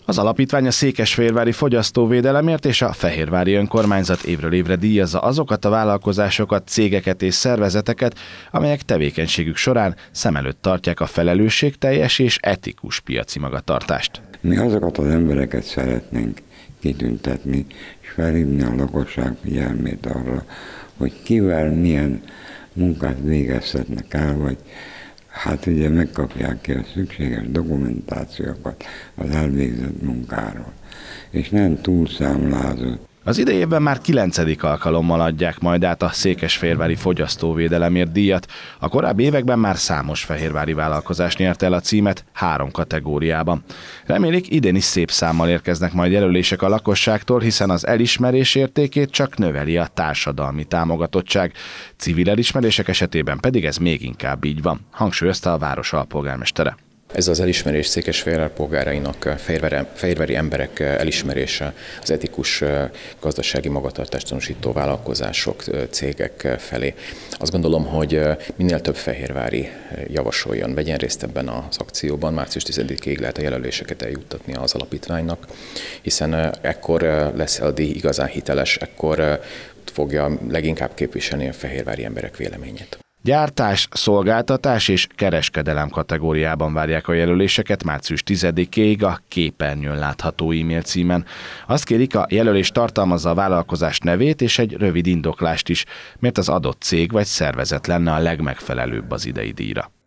Az alapítvány a székesfehérvári fogyasztóvédelemért és a fehérvári önkormányzat évről évre díjazza azokat a vállalkozásokat, cégeket és szervezeteket, amelyek tevékenységük során szem előtt tartják a felelősségteljes és etikus piaci magatartást. Mi azokat az embereket szeretnénk kitüntetni, és felhívni a lakosság figyelmét arra, hogy kivel milyen munkát végezhetnek el, vagy hát ugye megkapják ki a szükséges dokumentációkat az elvégzett munkáról, és nem túlszámlázott. Az idei évben már 9. alkalommal adják majd át a székesfehérvári fogyasztóvédelemért díjat. A korábbi években már számos fehérvári vállalkozás nyerte el a címet 3 kategóriában. Remélik, idén is szép számmal érkeznek majd jelölések a lakosságtól, hiszen az elismerés értékét csak növeli a társadalmi támogatottság. Civil elismerések esetében pedig ez még inkább így van, hangsúlyozta a város alpolgármestere. Ez az elismerés Székesfehérvár polgárainak, fehérvári emberek elismerése az etikus gazdasági magatartást tanúsító vállalkozások, cégek felé. Azt gondolom, hogy minél több fehérvári javasoljon, vegyen részt ebben az akcióban. Március 10-ig lehet a jelöléseket eljuttatni az alapítványnak, hiszen ekkor lesz a díj igazán hiteles, ekkor fogja leginkább képviselni a fehérvári emberek véleményét. Gyártás, szolgáltatás és kereskedelem kategóriában várják a jelöléseket március 10-ig a képernyőn látható e-mail címen. Azt kérik, a jelölés tartalmazza a vállalkozás nevét és egy rövid indoklást is, mert az adott cég vagy szervezet lenne a legmegfelelőbb az idei díjra.